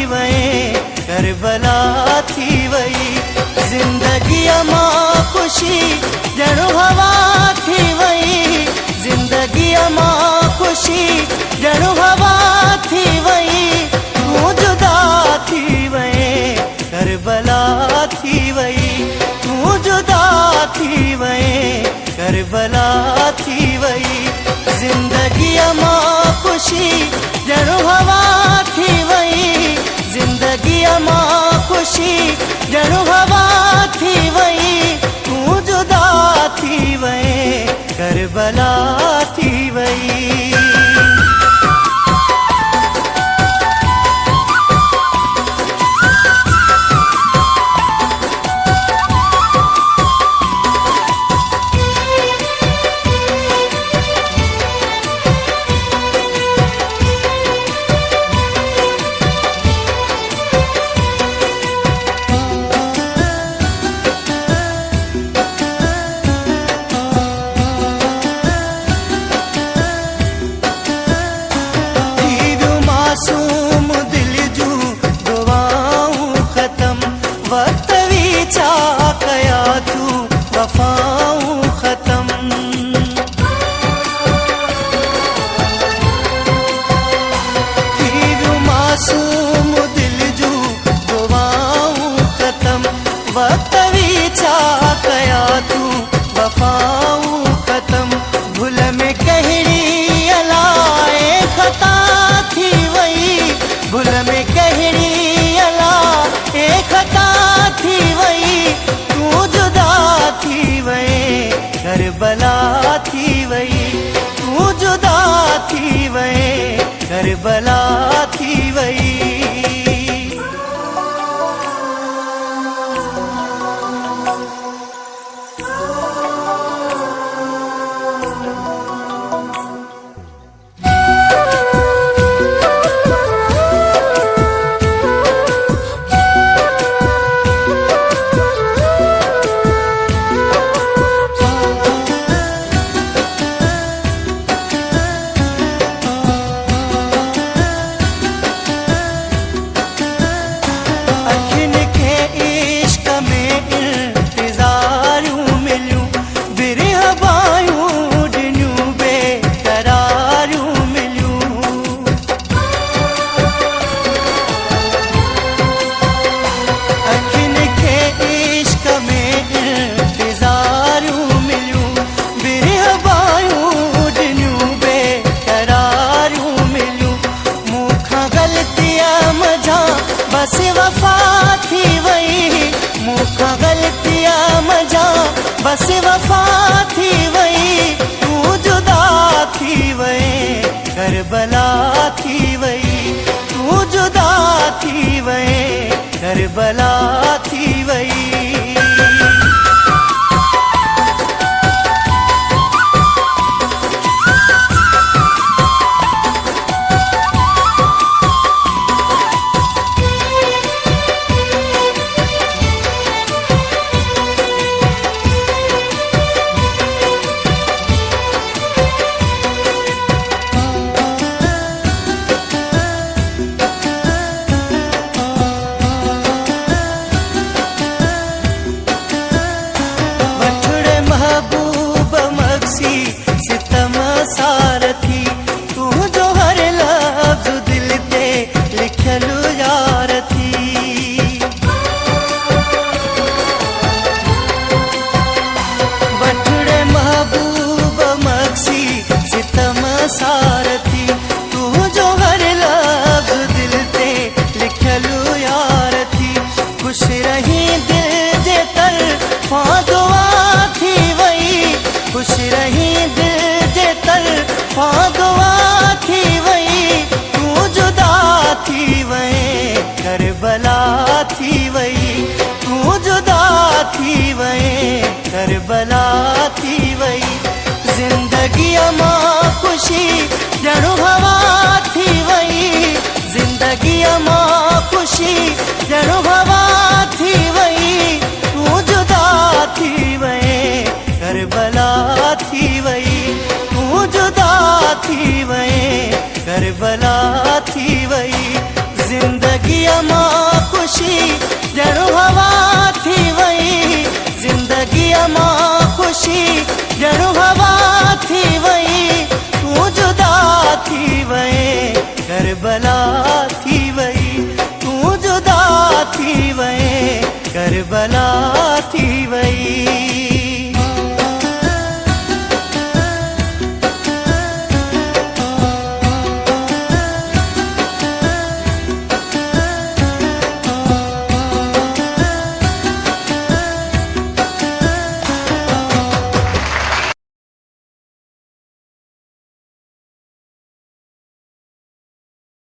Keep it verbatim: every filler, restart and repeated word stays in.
वई करबला थी वई। जिंदगी मां खुशी ॼणु हवा थी वई, जिंदगी मां खुशी ॼणु हवा थी वई। तूं जुदा थी वई करबला थी वई, तूं जुदा थी वई करबला थी वई। जिंदगी मां खुशी ॼणु हवा थी वई, जिंदगी मां खुशी ॼणु हवा थी वई। तूं जुदा थी वई करबला थी वई। करबला थी वई, तूं जुदा थी वई करबला थी वई। बस वफा थी वई मूंखां ग़लतियां मजा, बस वफा थी वई। तूं जुदा थी वई करबला थी वई, तूं जुदा थी वई करबला थी वई। सारथी तू जो हर लफ्ज़ दिल ते लिखलू यार थी, खुश रही दिल जे तरफ़ा दुआ थी वई, खुश रही दिल जे तरफ़ा दुआ थी वई। तू जुदा थी वई करबला थी वई, तू जुदा थी वई करबला थी वई। जिंदगी मां खुशी ॼणु हवा थी वई, जिंदगी मां खुशी ॼणु हवा थी वई। तूं जुदा थी वई करबला थी वई, तूं जुदा थी वई करबला थी वई। जिंदगी खुशी ॼणु हवा थी वई, ज़िंदगीअ मां खुशी ॼणु हवा थी वई, तूं जुदा थी वए करबला थी वई, तूं जुदा थी वए करबला थी वई।